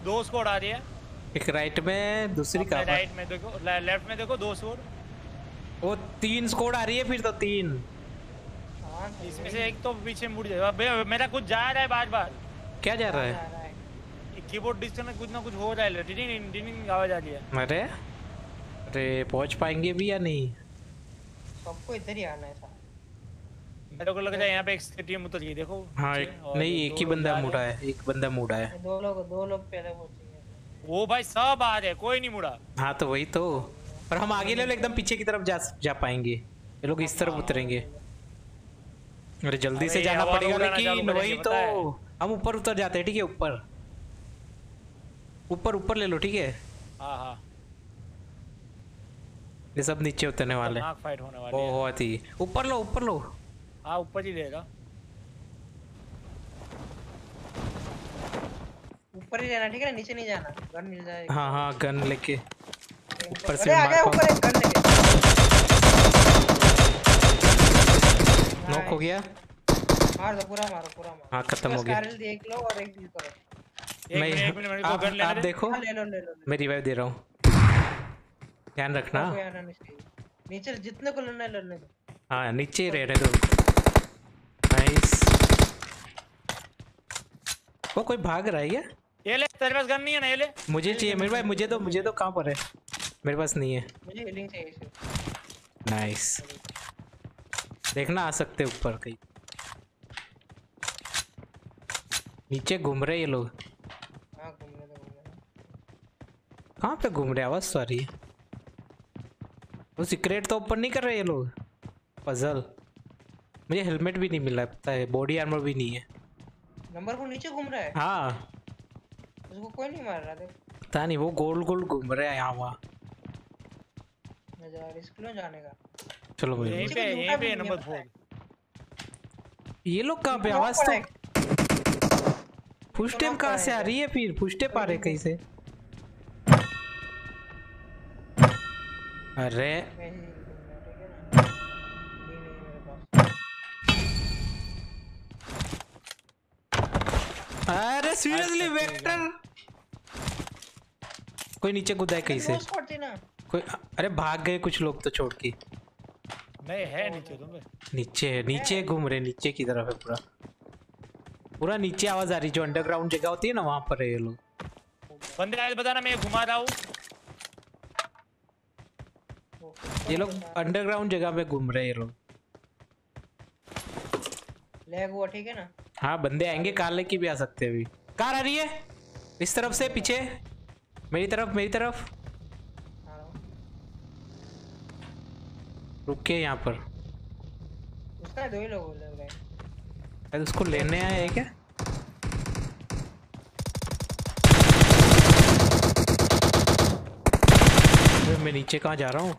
दो स्क्वाड आ रही है। एक राइट में, दूसरी कहाँ पर? राइट में देखो, लेफ्ट में देखो, दो स्क्वाड। वो 3 स्क्वाड आ रही है फिर तो 3। इसमें से एक तो पीछे मुड़ जाएगा। मेरा कुछ जा रहा है बार बार। क्या जा रहा है? कीबोर्ड डिस्कनेक्ट कुछ ना कुछ हो रहा है। टिनिंग टिनिंग आवाज आ रही है। अरे अरे पहुंच पाएंगे भी या नहीं? सबको इधर ही आना है साहब। मेरे को लग रहा है यहाँ पे एक टीम उतर गई, देखो। हाँ नहीं, एक ही बंदा मुड़ा है, एक बंदा मुड़ा है। दो लोग पहले पहुंचे। वो भाई सब आ रहे, कोई नहीं मुड़ा। हाँ तो वही तो। और हम आगे ले लो, एकदम पीछे की तरफ जा पाएंगे। ये लोग इस तरफ उतरेंगे। अरे जल्दी से जाना पड़ेगा लेकिन। वही तो, हम ऊपर उतर जाते हैं। ठीक है, ऊपर ऊपर ऊपर ले लो। ठीक है। हाँ हाँ, ये सब नीचे उतरने वाले हैं। फाइट होने वाली है। बहुत ही ऊपर लो, ऊपर लो। हाँ ऊपर ही रहेगा। ऊपर ही रहना, ठीक है ना? नीचे नहीं जाना, गन मिल जाएगा। हाँ हाँ, गन लेके ऊपर से आ गया, ऊपर एक गन लेके। नॉक हो गया। मार दो, पूरा मारो। हाँ खत्म हो गया। देख लो और एक करो। एक मिनट मेरे को गन लेने आप दे। देखो, ले लो। मैं रिवाइव दे रहा हूँ, ध्यान रखना। नीचे जितने को लेना है लड़ने दो। हाँ नीचे ही रहने दो। नाइस। वो कोई भाग रहा है क्या? ये ले, तेरे पास गन नहीं है ना? ये ले। मुझे चाहिए मेरे भाई, मुझे तो कहाँ पर है? मेरे पास नहीं है। मुझे हीलिंग चाहिए। नाइस। देखना आ सकते ऊपर कहीं। नीचे घूम रहे ये लोग। हाँ घूम रहे। कहाँ पे घूम रहे? आवाज तो आ रही है। वो सीक्रेट तो ओपन नहीं कर रहे ये लोग। पजल। मुझे हेलमेट भी नहीं मिला, पता है, बॉडी आर्मर भी नहीं है। नंबर 4 नीचे घूम रहा है। हाँ उसको कोई नहीं मार रहा। देख पता नहीं, वो गोल गोल घूम रहे हैं यहाँ वहाँ। रिस्क लो जाने का। चलो यहीं पे नंबर 4। ये लोग कहाँ पे? आवाज तो फुटस्टेप कहाँ से आ रही है? फिर फुटस्टेप आ रहे कहीं से। अरे अरे सीरियसली वेक्टर कोई नीचे कूदा है कहीं से? कोई? अरे भाग गए कुछ लोग तो छोड़ के। नहीं है नीचे, तुम नीचे घूम रहे, नीचे की तरफ है पूरा नीचे आवाज आ रही। जो अंडरग्राउंड जगह होती है ना, वहां पर है ये लोग। बंदे आए बताना, मैं घुमा रहा हूँ। ये लोग अंडरग्राउंड जगह में घूम रहे हैं ये लोग। लैग हुआ, ठीक है ना? हाँ बंदे आएंगे, कार लेके भी आ सकते हैं। अभी कार आ रही है इस तरफ से, पीछे मेरी तरफ। रुक के यहाँ पर। उसका 2 ही लोग लग रहे हैं। अरे उसको लेने आए हैं क्या? मैं नीचे कहाँ जा रहा हूँ?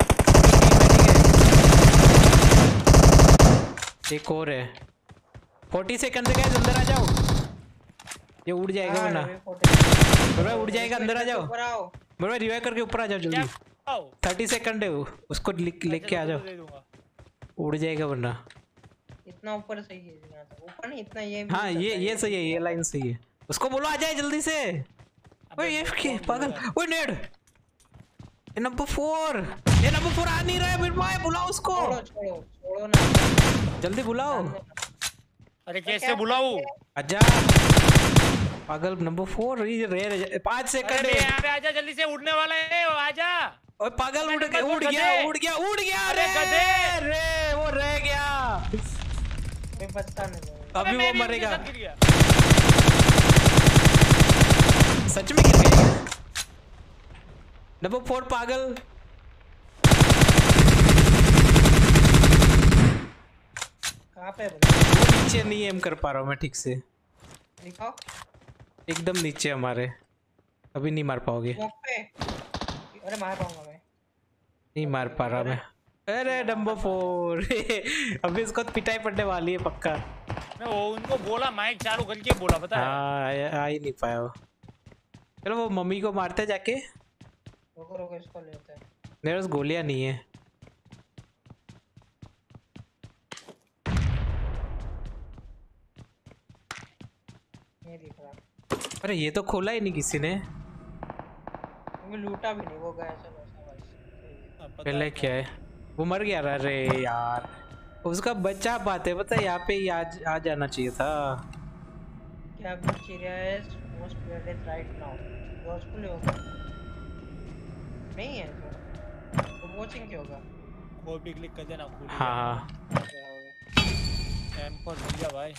एक और है। 40 सेकंड से गाइस, अंदर आ जाओ। ये उड़ जाएगा वरना। बड़ा उड़ जाएगा, अंदर आ जाओ। बड़ा रिवाइव करके ऊपर आ जाओ जल्दी। 30 सेकंड है वो, उसको लेके आ जाओ। उड़ जाएगा वरना। इतना ऊपर सही है, यहाँ तक ऊपर नहीं, इतना ये। हाँ ये सही है, ये लाइन सही है। उसको बोलो आ जाए जल्दी से। ओए ये पागल, ओए नेड। ये नंबर 4 आ नहीं रहा है मेरे भाई, बुलाओ उसको। छोड़ो ना, जल्दी बुलाओ। अरे कैसे बुलाऊं? आजा पागल, नंबर 4 रे 5 सेकंड है। यहाँ पे आजा, जल्दी से उड़ने वाला है, आजा। ओए पागल, उड़ गया। अरे गधे रे, वो रह गया। अभी वो मरेगा। सच में गिर गया नंबर 4 पागल। कहाँ पे? नीचे नहीं एम कर पा रहा हूँ मैं ठीक से। दिखाओ। एकदम नीचे हमारे। अभी नहीं मार पाओगे। अरे मार पाऊंगा मैं। नहीं मार पा रहा मैं। अरे नंबर 4 अभी इसको पिटाई पड़ने वाली है पक्का। मैं वो उनको बोला, माइक चालू करके बोला, पता है? हाँ आ ही नहीं पाया वो। चलो वो मम्मी को मारते जाके। रुको इसको लेते हैं। मेरे पास गोलियां नहीं है। नहीं दिख रहा। अरे ये तो खोला ही नहीं किसी ने, लूटा भी नहीं, वो गया। चलो पहले क्या है, वो मर गया। अरे यार उसका बच्चा पाते पता है, यहाँ पे ही आ जाना चाहिए था। क्या कुछ है most played right now watchful होगा नहीं है तो वॉचिंग क्या होगा, वो भी क्लिक कर देना। हाँ M4 मिल गया भाई।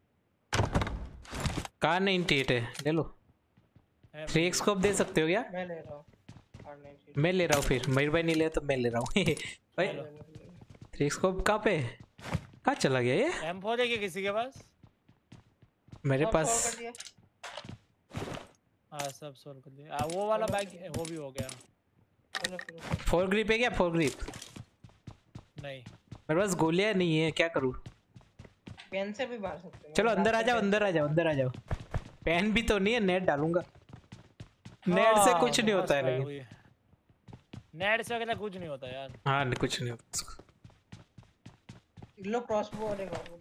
कार 98 है, ले लो। 3x स्कोप दे सकते हो क्या? मैं ले रहा हूँ। मैं ले रहा हूँ, फिर मयूर भाई नहीं ले तो मैं ले रहा हूँ। भाई 3x स्कोप कहाँ पे, कहाँ चला गया ये? M4 है क्या किसी के पास? मेरे पास हाँ सब सोल्व कर दिया। वो वाला बैग वो भी हो गया। 4 ग्रिप है क्या? 4 ग्रिप नहीं मेरे पास गोलियां नहीं है, क्या करूँ? पेन से भी मार सकते हो। चलो अंदर आ जाओ, अंदर आ जाओ, अंदर आ जाओ। पेन भी तो नहीं है, नेट डालूंगा। नेट से कुछ नहीं होता है, लेकिन नेट से अगर कुछ नहीं होता यार। हाँ कुछ नहीं होता। लो क्रॉसबो और वो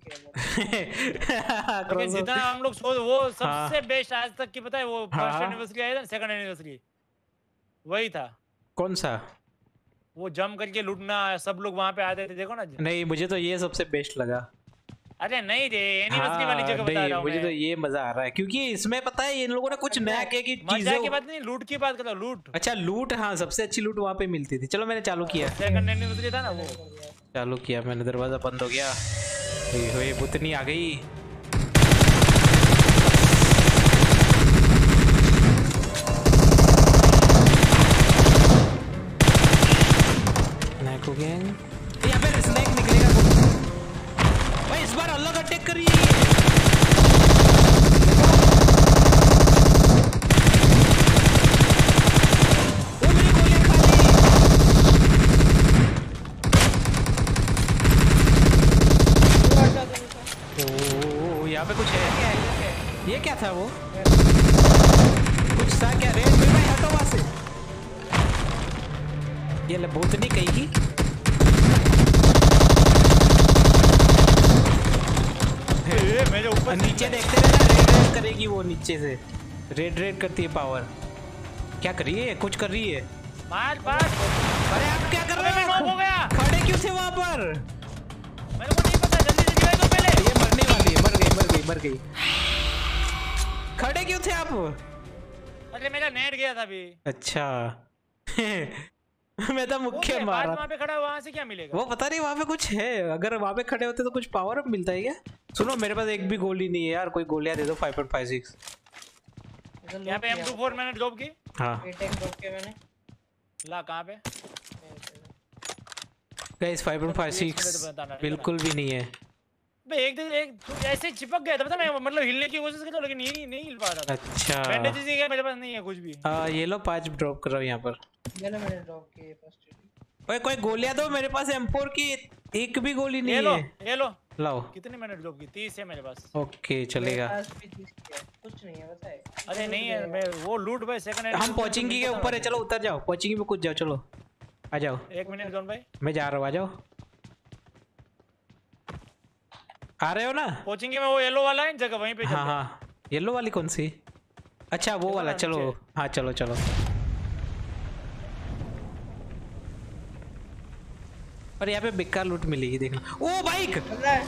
क्या जितना हम लोग सोच वो सबसे बेस्ट आज तक की पता है, वो फर्स्ट एनिवर्सरी आया था, सेकंड एनिवर्सरी वही था। कौन सा? वो जंप करके लूटना, सब लोग वहां पे आते थे, देखो ना। नहीं मुझे तो ये सबसे बेस्ट लगा। अरे नहीं रे, एनिवर्सरी वाली जगह बता रहा हूं मुझे तो ये मजा आ रहा है, क्योंकि इसमें पता है इन लोगों ने कुछ नया किया कि मजा की बात नहीं, लूट की बात कर रहा हूं। लूट, अच्छा लूट, हाँ सबसे अच्छी लूट वहां पे मिलती थी। चलो मैंने चालू किया, सेकंड एनिवर्सरी था ना वो, चालू किया मैंने। दरवाजा बंद हो गया, ये बुतनी आ गई। नाइको गैंग, यहाँ पे स्नैक निकलेगा भाई। इस बार अलग अटैक करिए। वो मेरी गोली खा ली। ओ यहाँ पे कुछ है, ये क्या था? वो कुछ था क्या? रेड में भाई हटो वहां से। ये ले भूतनी कहीं मेरे ऊपर नीचे देखते रहना, रेड रेड करेगी वो नीचे से, रेड रेड करती है पावर। क्या कर रही है? कुछ कर रही है। मार मार। अरे आप क्या कर रहे हो? हो गया। खड़े क्यों थे वहां पर? मेरे को नहीं पता, जल्दी जल्दी भाई, तो पहले ये मरने वाली है। मर गई। खड़े क्यों थे आप? अरे मेरा नेट गया था अभी। अच्छा मैं तो मुख्य मारा। वहां पे खड़ा, वहां से क्या मिलेगा? वो पता नहीं, वहां पे कुछ है। अगर वहां पे खड़े होते तो कुछ पावर अप मिलता है क्या? सुनो मेरे पास एक भी गोली नहीं है यार, कोई गोलियां दे दो। 5.56 यहाँ पे M24 मैंने ड्रॉप की। हाँ ड्रॉप किया मैंने। ला कहाँ पे? गाइस 5.56 बिल्कुल भी नहीं है। बे एक ऐसे चिपक गया था, पता मैं मतलब हिलने की कोशिश करता लेकिन नहीं हिल पा रहा था। अच्छा बैंडेजेस ही मेरे पास नहीं है कुछ भी। ये लो 5 ड्रॉप कर रहा हूँ यहाँ पर। ये लो मैंने ड्रॉप किए फर्स्ट एड। ओए कोई गोलियां दो, मेरे पास M4 की एक भी गोली नहीं है। ये लो लाओ। कितने मैंने ड्रॉप की? 30 है मेरे पास। ओके चलेगा। कुछ नहीं है बताए। अरे नहीं है, मैं वो लूट भाई सेकंड हैंड। हम पोचिंगी के ऊपर है, चलो उतर जाओ, पोचिंगी पे कूद जाओ। चलो आ जाओ। 1 मिनट जोन भाई, मैं जा रहा हूँ, आ जाओ। आ रहे हो ना? पोचिंगी में वो येलो वाला है जगह, वहीं पे चलते हैं। हाँ येलो वाली कौन सी? अच्छा वो वाला, चलो हाँ चलो। और यहाँ पे बेकार लूट मिलेगी, देखना। ओ बाइक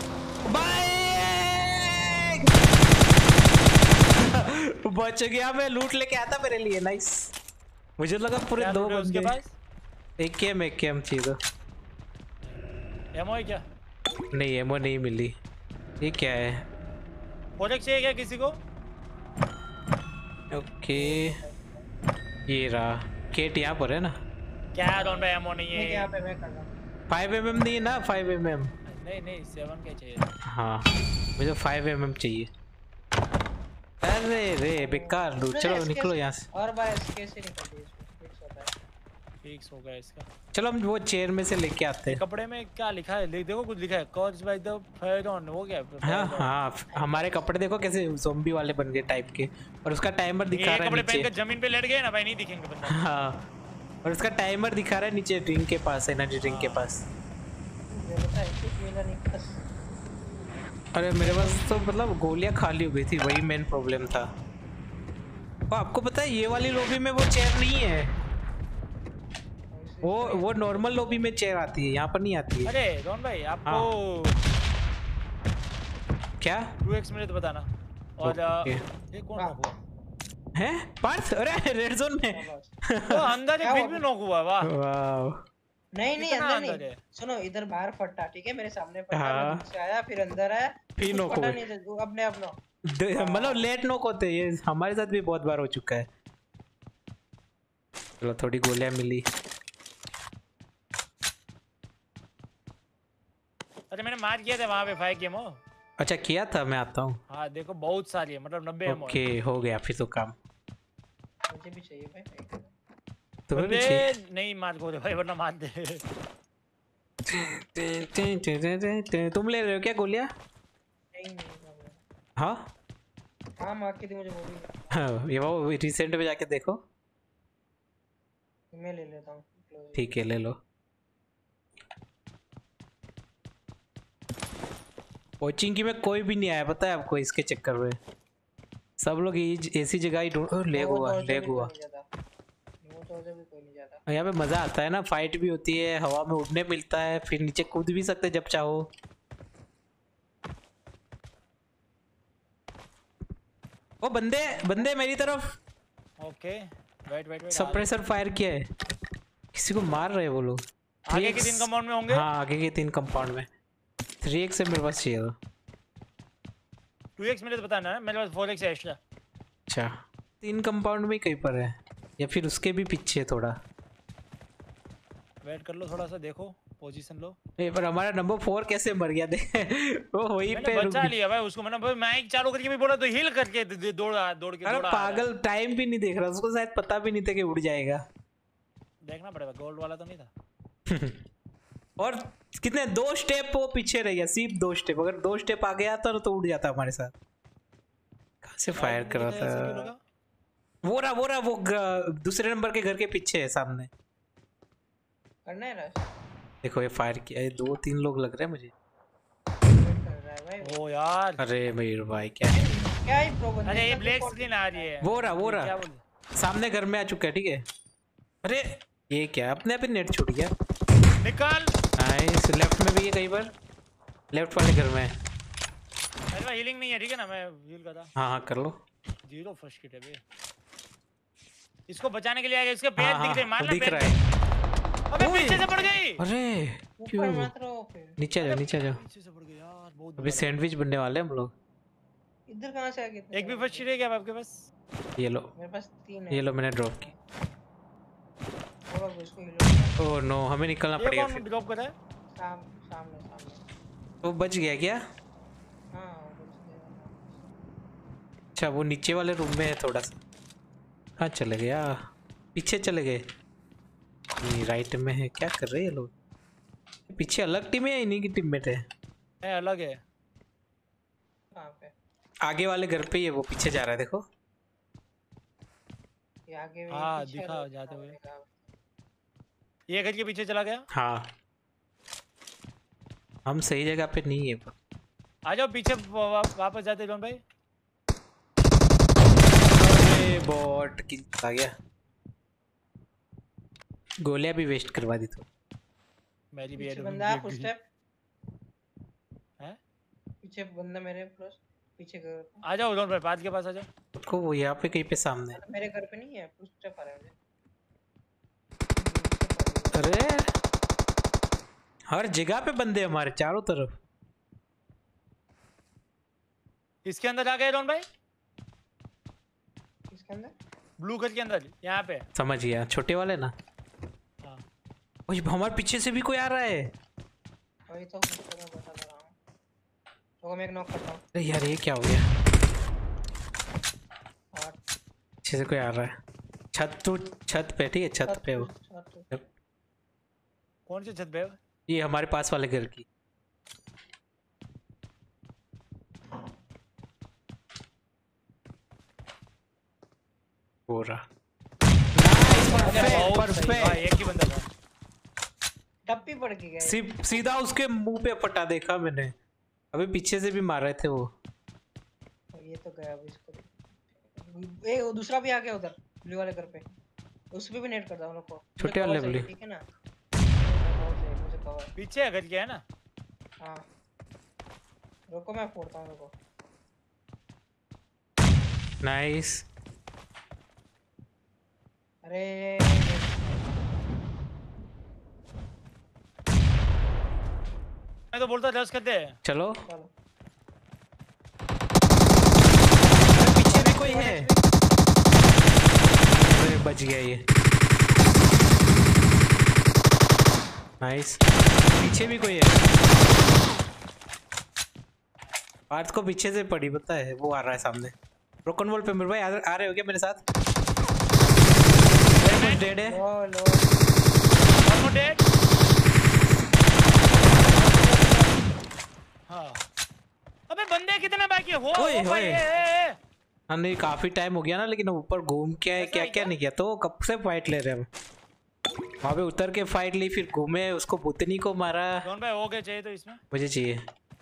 बच गया मैं, लूट लेके आता मेरे लिए। नाइस। मुझे लगा पूरे 2 बंदे। एक केम चाहिए तो। एमओ है क्या? नहीं एमओ नहीं मिली। ये क्या है? प्रोजेक्ट चाहिए क्या किसी को? ओके ये रहा केट, यहाँ पर है ना? क्या डॉन भाई एमओ नहीं है यहाँ पे, मैं कर रहा हूँ। 5mm नहीं है ना? 5mm नहीं 7 के चाहिए। हाँ मुझे 5mm चाहिए। अरे रे बेकार लूट। चलो निकलो यहाँ से। और भाई कैसे निकल गई? फिक्स हो गया इसका। चलो हम वो चेयर में से लेके आते हैं। कपड़े में क्या लिखा है? देखो कुछ लिखा है, कॉज बाय द फेरॉन। वो क्या है? हाँ हमारे कपड़े देखो कैसे ज़ॉम्बी वाले बन गए टाइप के, और उसका टाइमर दिखा रहा है कपड़े नीचे। पहनकर जमीन पे लेट गए ना भाई, नहीं दिखेंगे बंदा। हाँ और उसका टाइमर दिखा रहा है नीचे, ड्रिंक के पास, एनर्जी ड्रिंक के पास। अरे मेरे पास तो मतलब गोलियां खाली हो गई थी, वही मेन प्रॉब्लम था। आपको पता है ये वाली लॉबी में वो चेयर नहीं है, वो नॉर्मल लॉबी में चेयर आती है, यहाँ पर नहीं आती है। अरे रोहन भाई आपको क्या 2x मिनट बताना। और ये कौन नॉक हुआ है? पार्थ, अरे रेड जोन में तो अंदर है, फिर भी नॉक हुआ। वाह नहीं अंदर नहीं, सुनो इधर बाहर फटा, ठीक है, मेरे सामने फटा, मैं से आया, फिर अंदर आया, फिर नॉक हुआ। अपने अपना मतलब लेट नॉक होते, ये हमारे साथ भी बहुत बार हो चुका है। चलो थोड़ी गोलियां मिली। अरे मैंने मार किया था वहां पे 5 गेम। अच्छा किया था, मैं आता हूँ। हाँ देखो बहुत सारी है, मतलब 90 एमओ। ओके हो गया फिर तो काम। मुझे भी चाहिए भाई, तुम्हें भी चाहिए? नहीं मार को भाई, वरना मार दे। तुम ले रहे हो क्या गोलियां? नहीं हाँ हाँ मार के दी मुझे वो भी। हाँ ये वो रिसेंट में जाके देखो। मैं ले लेता हूँ। ठीक है ले लो। कोचिंग की में कोई भी नहीं आया पता है आपको, इसके चक्कर में सब लोग ऐसी जगह ही ढूंढ। लेग हुआ यहाँ पे मजा आता है ना, फाइट भी होती है, हवा में उड़ने मिलता है, फिर नीचे कूद भी सकते जब चाहो। ओ बंदे मेरी तरफ। ओके वेट सप्रेसर फायर किया है, किसी को मार रहे हैं वो लोग। आगे के 3 कंपाउंड में होंगे। हाँ आगे के 3 कंपाउंड में। 3x से मेरे पास चाहिए था। 2x मिनट बताना है, मेरे पास 4x है एक्स्ट्रा। अच्छा 3 कंपाउंड में कहीं पर है या फिर उसके भी पीछे थोड़ा। वेट कर लो थोड़ा सा, देखो पोजीशन लो। ए पर हमारा नंबर 4 कैसे मर गया दे वो वही पे बचा लिया भाई उसको। मैंने माइक चालू करके भी बोला तो हिल करके दौड़ के। अरे पागल टाइम भी नहीं देख रहा, उसको शायद पता भी नहीं था कि उड़ जाएगा। देखना पड़ेगा, गोल्ड वाला तो नहीं था। और कितने 2 स्टेप वो पीछे रह गया, सिर्फ 2 स्टेप। अगर 2 स्टेप आगे आता तो उड़ जाता हमारे साथ। कहाँ से फायर कर रहा था? वो रहा वो दूसरे नंबर के घर के पीछे है सामने। करना है रश। देखो ये फायर किया, ये 2-3 लोग लग रहे हैं मुझे। ओ यार अरे मयूर भाई क्या ही प्रॉब्लम? अरे ये ब्लैक स्क्रीन आ रही है। वो रहा सामने घर में आ चुका है। ठीक है अरे ये क्या अपने आप ही नेट छूट गया। निकाल। नाइस। लेफ्ट में भी है कहीं पर, लेफ्ट वाले घर में। मेरे पास हीलिंग नहीं है, ठीक है ना, मैं हील कर रहा। हाँ कर लो। 0 फर्स्ट किट है बे। इसको बचाने के लिए आया, इसके पैर दिख रहे हैं, मारना दिख रहा है। अबे पीछे से पड़ गई। अरे क्यों? नीचे आ जाओ पीछे से पड़ गई यार, बहुत। अभी सैंडविच बनने वाले हम लोग। इधर कहां से आ गए? एक भी फर्स्ट किट है क्या आपके पास? ये लो मेरे पास 3 है। ये लो मैंने ड्रॉप की। थोड़ा इसको हिलो। ओह नो हमें निकलना पड़ेगा फिर। ड्रॉप कर रहा है सामने। वो बच गया क्या? हां अच्छा वो नीचे वाले रूम में है थोड़ा सा। हाँ चले गया, पीछे चले गए। ये राइट में है। क्या कर रहे हैं ये लोग? पीछे अलग टीम है या इन्हीं की टीम में है? अलग है। कहां पे? आगे वाले घर पे ही है, वो पीछे जा रहा है देखो। ये आगे में हाँ दिखा जाते हुए। ये घर के पीछे चला गया। हाँ हम सही जगह पे नहीं है पर। आ जाओ पीछे वापस जाते हैं भाई। अरे बॉट की आ गया, गोलियां भी वेस्ट करवा दी तो। मेरी भी पीछे बंदा है, फुटस्टेप है पीछे बंदा मेरे प्लस पीछे घर। आ जाओ उधर भाई, पाद के पास आ जाओ। को वो यहाँ पे कहीं पे सामने मेरे घर पे नहीं है, फुटस्टेप आ रहा है। अरे हर जगह पे बंदे हमारे चारों तरफ। इसके अंदर आ गए रोन भाई। इसके अंदर ब्लू घर के अंदर यहाँ पे। समझ गया, छोटे वाले ना। हाँ ओए हमारे पीछे से भी कोई आ रहा है। वही तो मैं बता रहा हूँ। तो मैं एक नॉक करता हूँ। अरे यार ये क्या हो गया? पीछे से कोई आ रहा है। छत पे, ठीक है छत पे वो। कौन से छत पे? ये हमारे पास वाले घर की। हो रहा परफेक्ट। एक ही बंदा था, टप्पी पड़ के गया। सीधा उसके मुंह पे फटा, देखा मैंने। अभी पीछे से भी मार रहे थे वो। ये तो गया, अब इसको ए वो दूसरा भी आ गया उधर ब्लू वाले घर पे, उस पे भी नेट कर दो हम लोग को। छोटे वाले ब्लू, ठीक है ना? मुझे कवर पीछे है घर के है ना। हाँ रुको मैं फोड़ता हूँ। रुको नाइस। अरे मैं तो बोलता रश करते हैं। चलो चलो पीछे भी कोई है। अरे बच गया ये। नाइस, पीछे भी कोई है। पार्थ को पीछे से पड़ी पता है, वो आ रहा है सामने। ब्रोकन वॉल पे मेरे भाई आ रहे हो क्या मेरे साथ? डेड है। लो डेड। हाँ अबे बंदे कितने बाकी है? ओए, हो भाई। हाँ नहीं काफी टाइम हो गया ना, लेकिन ऊपर घूम के आए, क्या क्या नहीं किया तो कब से फाइट ले रहे हैं हम। वहाँ पे उतर के फाइट ली, फिर घूमे, उसको भूतनी को मारा। कौन भाई हो गए चाहिए तो इसमें मुझे चाहिए।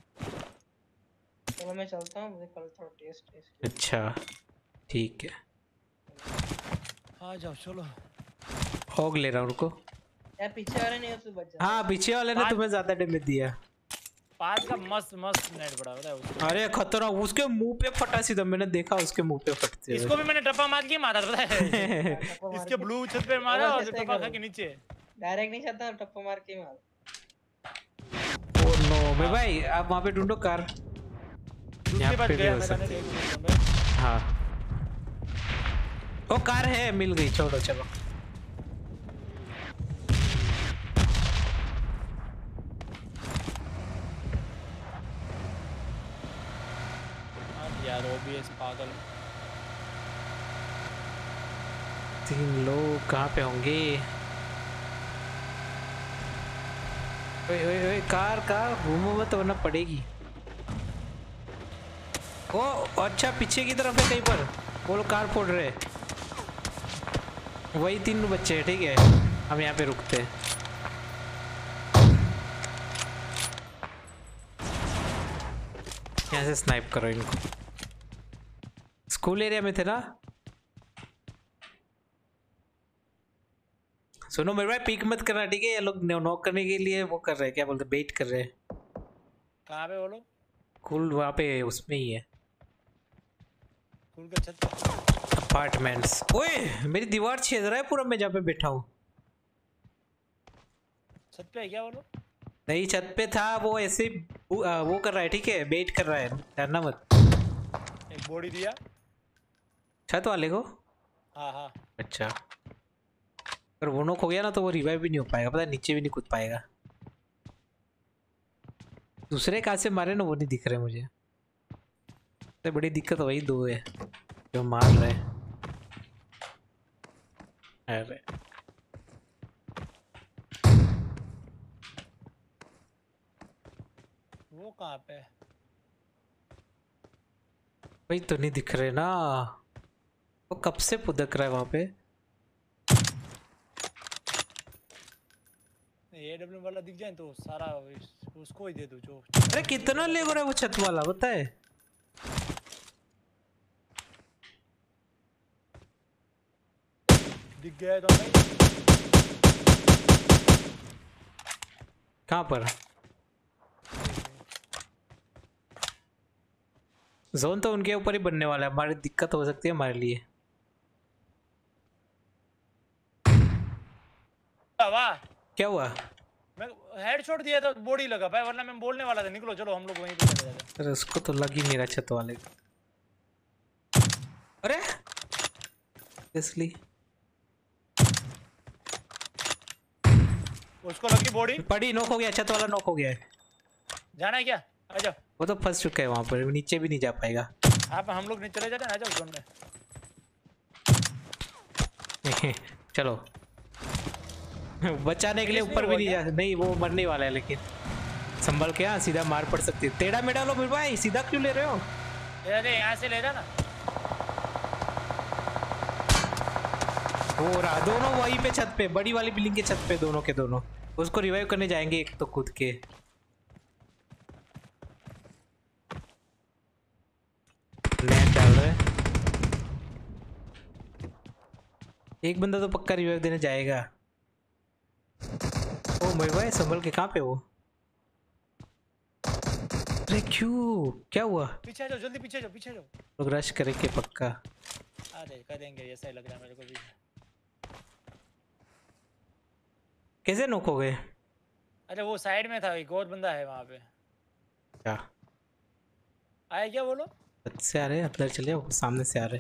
चलो मैं चलता हूँ, मुझे कल थोड़ा टेस्ट। अच्छा ठीक है, आ जाओ चलो। होग ले रहा हूँ रुको। यार पीछे वाले नहीं उससे बच जा। हाँ पीछे वाले ने तुम्हें ज्यादा डैमेज दिया। पास का मस्त नेट पड़ा होता है उसको। अरे खतरनाक, उसके मुंह पे फटा सीधा, मैंने देखा उसके मुंह पे फटते हुए। इसको भी मैंने टप्पा मार के मारा पता है। इसके ब्लू छत पे मारा और टप्पा खा के नीचे। डायरेक्ट नहीं चाहता, टप्पा मार के मार। ओह नो मेरे भाई, आप वहाँ पे ढूंढो कार। दूसरी बार गया मैं। हाँ वो कार है, मिल गई, छोड़ो चलो। यार ओबीएस पागल। 3 लोग कहाँ पे होंगे? ओए ओए ओए, कार घूमो मत वरना पड़ेगी। ओ अच्छा पीछे की तरफ है कहीं पर, वो लोग कार फोड़ रहे। वही 3 बच्चे हैं, ठीक है हम यहाँ पे रुकते हैं। यहाँ से स्नाइप करो इनको। स्कूल एरिया में थे ना। सुनो मेरे भाई, पीक मत करना ठीक है? ये लोग नॉक करने के लिए वो कर रहे हैं, क्या बोलते हैं, बेट कर रहे हैं। कहाँ पे वो लोग? कूल वहाँ पे उसमें ही है, कूल का छत पे। अपार्टमेंट्स। ओए मेरी दीवार छेद रहा है पूरा, मैं जहाँ पे बैठा हूँ। छत पे है क्या वो लोग? नहीं छत पे था वो, ऐसे ही वो कर रहा है, ठीक है बेट कर रहा है, डरना मत। एक बॉडी दिया छत वाले को। हाँ हाँ अच्छा अगर वो नॉक हो गया ना तो वो रिवाइव भी नहीं हो पाएगा, पता है नीचे भी नहीं कूद पाएगा। दूसरे कहाँ से मारे ना वो नहीं दिख रहे मुझे। तो बड़ी दिक्कत वही 2 है जो मार रहे। अरे वो कहाँ पे? वही तो नहीं दिख रहे ना, वो कब से पुदक रहा है वहां पे। एडब्ल्यू वाला दिख जाए तो सारा उसको ही दे दो जो। अरे कितना लेबर है वो छत वाला, पता है? दिख गया तो भाई। कहाँ पर? जोन तो उनके ऊपर ही बनने वाला है, हमारी दिक्कत हो सकती है हमारे लिए। वाह क्या हुआ? मैं हेडशॉट दिया तो बॉडी लगा भाई, वरना मैं बोलने वाला था निकलो चलो हम लोग वहीं पे चले जाते। अरे उसको तो लग ही नहीं रहा छत वाले को। अरे इसलिए उसको लगी बॉडी पड़ी, नॉक हो गया, छत वाला नॉक हो गया है। जाना है क्या? आ जाओ। वो तो फंस चुका है वहां पर, नीचे भी नहीं जा पाएगा। आप हम लोग नहीं चले जाते हैं, आ जाओ जोन में। चलो बचाने के लिए ऊपर भी नहीं जा, नहीं वो मरने वाला है, लेकिन संभल के। हाँ सीधा मार पड़ सकती है। टेढ़ा मेढ़ा लो मेरे भाई, सीधा क्यों ले रहे हो? अरे यहाँ से ले जाना। वो रहा, दोनों वहीं पे छत पे, बड़ी वाली बिल्डिंग के छत पे, दोनों के दोनों। उसको रिवाइव करने जाएंगे, एक तो कूद के। नेट डाल रहे। एक बंदा तो पक्का रिवाइव देने जाएगा। ओ मेरे भाई संभल के, कहाँ पे वो? अरे क्यों, क्या हुआ? पीछे जाओ, जल्दी पीछे जाओ, पीछे जाओ। लोग रश करेंगे पक्का। अरे करेंगे, ऐसा ही लग रहा है मेरे को भी। कैसे नॉक हो गए? अरे वो साइड में था, एक और बंदा है वहाँ पे। क्या आए क्या बोलो? से आ रहे हैं, अंदर चले, वो सामने से आ रहे।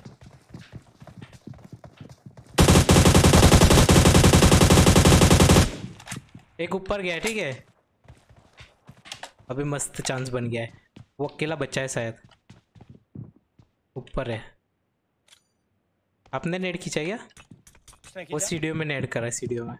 एक ऊपर गया, ठीक है, अभी मस्त चांस बन गया है। वो अकेला बच्चा है शायद, ऊपर है। आपने नेट खींचा क्या? वो सीढ़ियों में नेट करा है, सीढ़ियों में।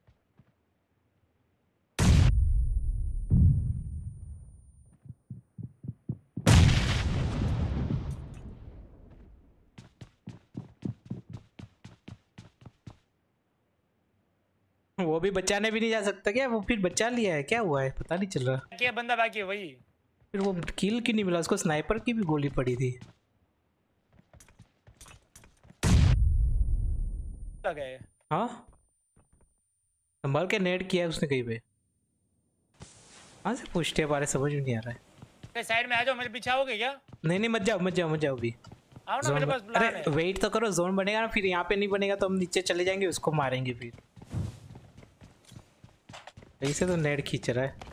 वो भी बचाने भी नहीं जा सकता क्या? वो फिर बचा लिया है, क्या हुआ है पता नहीं चल रहा। क्या बंदा बाकी है वही? फिर वो किल क्यों नहीं मिला उसको? स्नाइपर की भी गोली पड़ी थी। लगा है। हाँ संभाल के नेट किया है उसने कहीं पे। कहाँ से पूछते हैं बारे, समझ में नहीं आ रहा है। साइड में आ जाओ, मेरे पीछे आओगे क्या? नहीं मत जाओ मत जाओ मत जाओ अभी। आओ ना, मेरे पास प्लान है। अरे वेट तो करो, जोन बनेगा ना, फिर यहाँ पे नहीं बनेगा तो हम नीचे चले जाएंगे, उसको मारेंगे फिर। ऐसे तो नेट खींच रहा है।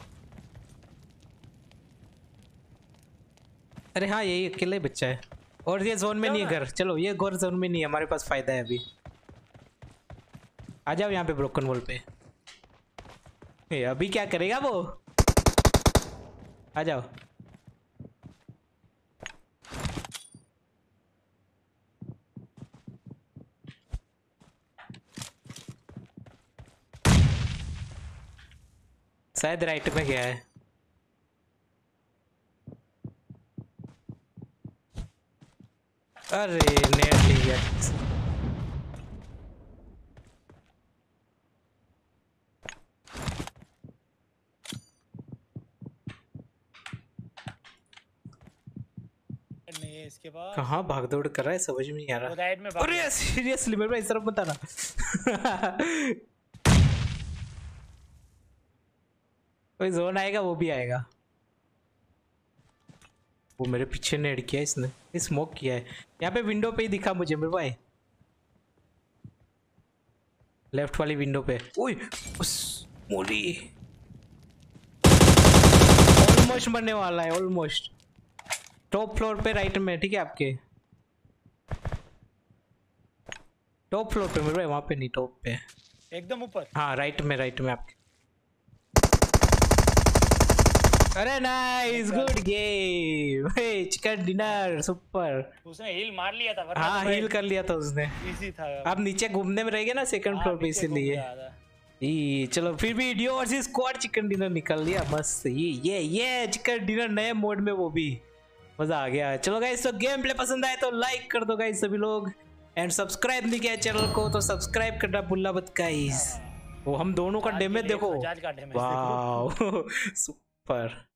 अरे हाँ यही अकेला ही बच्चा है, और ये जोन में नहीं है घर। चलो ये गोर जोन में नहीं है, हमारे पास फायदा है अभी। आ जाओ यहाँ पे ब्रोकन वॉल पे। अभी क्या करेगा वो? आ जाओ। शायद राइट में गया है। अरे नेट ले गया। नहीं इसके पास। कहाँ भाग दौड़ कर रहा है, समझ में नहीं आ रहा। राइट में। अरे सीरियसली मेरे भाई तरफ बताना। कोई जोन आएगा वो भी आएगा। वो मेरे पीछे नेड किया इसने, स्मोक किया है। यहाँ पे विंडो पे ही दिखा मुझे मेरे भाई, लेफ्ट वाली विंडो पे। ओए उस मोली ऑलमोस्ट बनने वाला है, ऑलमोस्ट। टॉप फ्लोर पे राइट में, ठीक है आपके टॉप फ्लोर पे मेरे भाई, वहां पे नहीं, टॉप पे एकदम ऊपर। हाँ राइट में आपके। अरे nice, good game. Chicken dinner super. उसने हील मार लिया था। हाँ हील कर लिया था उसने। इजी था। आप नीचे घूमने में रहेंगे ना सेकंड फ्लोर पे, इसीलिए। चलो फिर भी इडियो और स्क्वाड चिकन डिनर निकल लिया मस्त। ये चिकन डिनर नए मोड में, वो भी मजा आ गया। चलो गाइस, तो गेम प्ले पसंद आए तो लाइक कर दो गाइस सभी लोग, एंड सब्सक्राइब नहीं किया चैनल को तो सब्सक्राइब करना भूलना मत गाइस। वो हम दोनों का डैमेज देखो, वाह सुपर।